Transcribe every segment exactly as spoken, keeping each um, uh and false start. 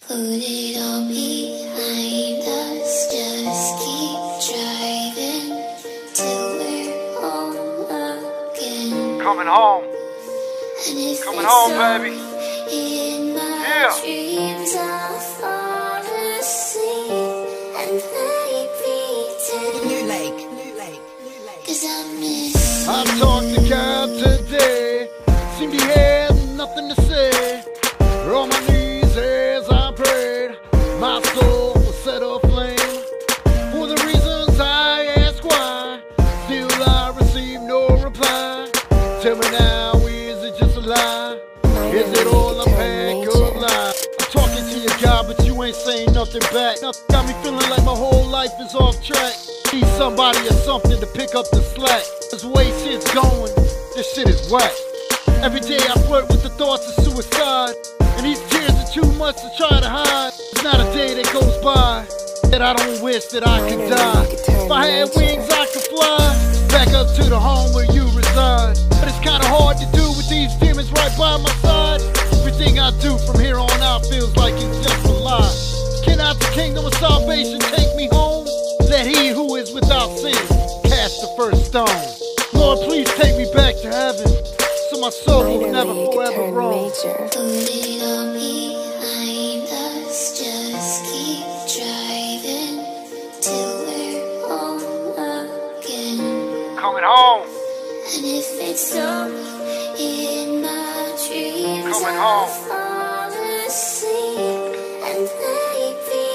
Put it all behind us, just keep driving till we're home again. Coming home. And if Coming home, baby. In my Yeah. dreams I'll fall asleep and they pretend. New Lake, New Lake, New Lake. Cause I miss I talked to God today. Seemed he had nothing to say. On my knees as I prayed, my soul was set aflame. For the reasons I ask why, still I receive no reply. Tell me now, is it just a lie? Is it all a pack of lies? I'm talking to you, God, but you ain't saying nothing back. Nothing got me feeling like my whole life is off track. Need somebody or something to pick up the slack. This way shit's going, this shit is whack. Every day I flirt with the thoughts of suicide, and these tears are too much to try to hide. There's not a day that goes by that I don't wish that I could die. If I had wings I could fly back up to the home where you reside. But it's kinda hard to do with these demons right by my side. Everything I do from here on out feels like it's just a lie. Cannot the kingdom of salvation take me home? Let he who is without sin cast the first stone. Lord, please take me back to heaven, so my soul will never forever roam. Put it all behind us, just keep driving till we're home again. Coming home. And if it's so in my dreams Coming I'll home. fall asleep and they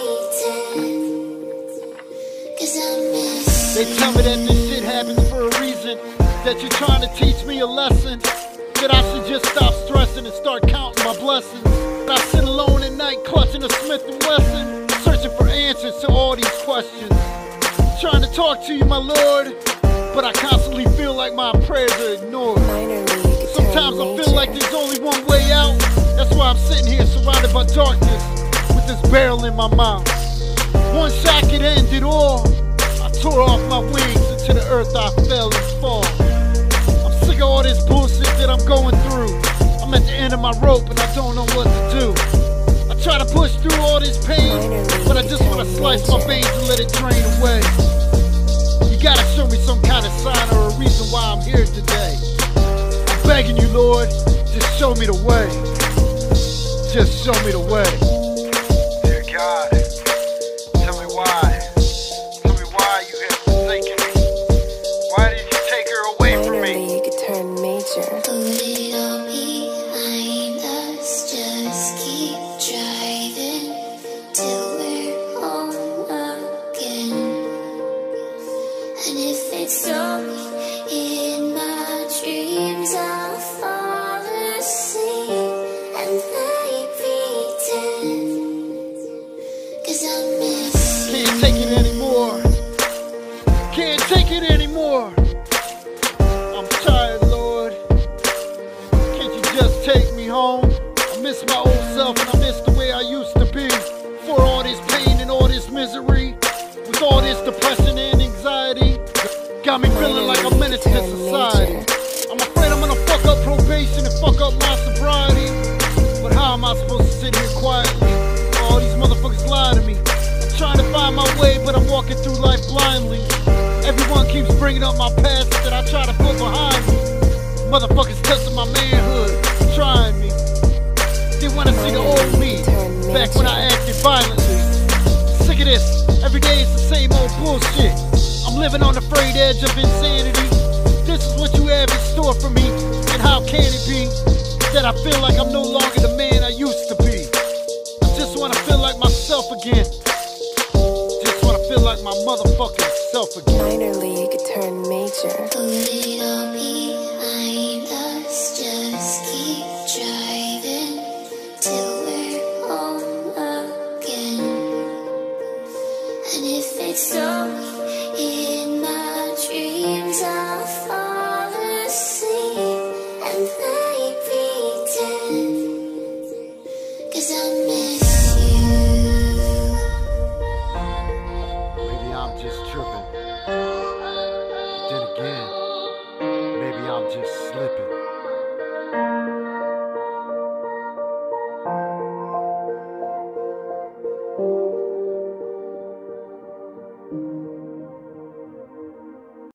pretend. Cause I miss They tell me that this shit happens for a reason, that you're trying to teach me a lesson, that I should just stop stressing and start counting my blessings. But I sit alone at night clutching a Smith and Wesson, searching for answers to all these questions. Trying to talk to you, my Lord, but I constantly feel like my prayers are ignored. Sometimes I feel like there's only one way out. That's why I'm sitting here surrounded by darkness with this barrel in my mouth. One shot could end it all. I tore off my wings into the earth I fell and fall. I'm sick of all this bullshit that I'm going through. I'm at the end of my rope and I don't know what to do. I try to push through all this pain, but I just want to slice my veins and let it drain away. You gotta show me some kind of sign or a reason why I'm here today. I'm begging you, Lord, just show me the way. Just show me the way. Dear God, tell me why. Tell me why you have forsaken me. Why did you take her away from me? Put it all behind us, just keep driving till we're home again. And if it's so in my dreams I'll fall asleep and they pretend. Cause I miss Can't take it anymore. Can't take it anymore. I'm tired, Lord. Can't you just take me home? I miss my old self and I miss the way I used to be. For all this pain and all this misery, with all this depression and anxiety, got me feeling like a menace to society. I'm afraid I'm gonna fuck up probation and fuck up my sobriety. But how am I supposed to sit here quietly? All these motherfuckers lie to me. I'm trying to find my way, but I'm walking through life blindly. Everyone keeps bringing up my past that I try to put behind me. Motherfuckers testing my manhood, trying me. They wanna see the old me, back when I acted violently. Sick of this, every day it's the same old bullshit. I'm living on the frayed edge of insanity. This is what you have in store for me, and how can it be that I feel like I'm no longer the man I used to be? I just wanna feel like myself again. Just wanna feel like my motherfucking self again.